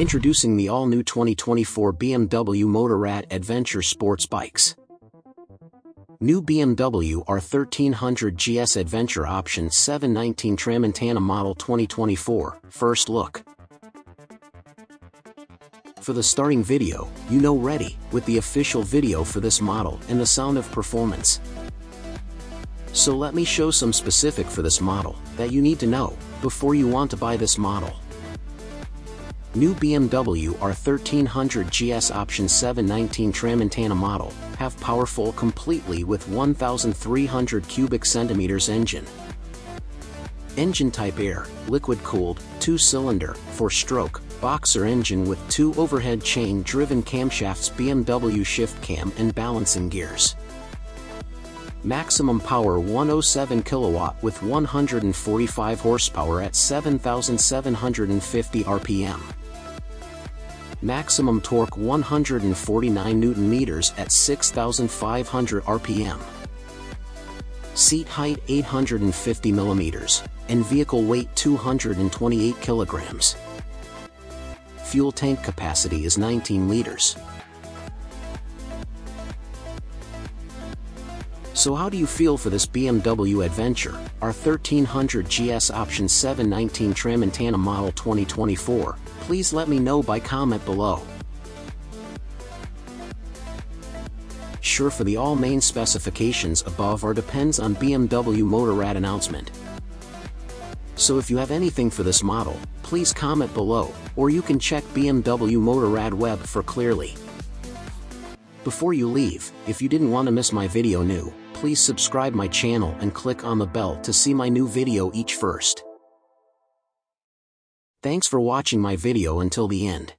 Introducing the all-new 2024 BMW Motorrad Adventure Sports Bikes. New BMW R1300 GS Adventure Option 719 Tramontana Model 2024, First Look. For the starting video, ready, with the official video for this model and the sound of performance. So let me show some specific for this model that you need to know before you want to buy this model. New BMW R1300 GS Option 719 Tramontana model have powerful completely with 1,300 cubic centimeters engine. Engine type air, liquid-cooled, 2-cylinder, 4-stroke, boxer engine with 2 overhead chain-driven camshafts, BMW shift cam and balancing gears. Maximum power 107 kilowatt with 145 horsepower at 7,750 RPM. Maximum torque 149 Newton meters at 6,500 RPM. Seat height 850 millimeters, and vehicle weight 228 kilograms. Fuel tank capacity is 19 liters. So how do you feel for this BMW Adventure R1300 GS Option 719 Tramontana Model 2024? Please let me know by comment below. Sure, for the all main specifications above are depends on BMW Motorrad announcement. So if you have anything for this model, please comment below, or you can check BMW Motorrad web for clearly. Before you leave, if you didn't want to miss my video new, please subscribe my channel and click on the bell to see my new video each first. Thanks for watching my video until the end.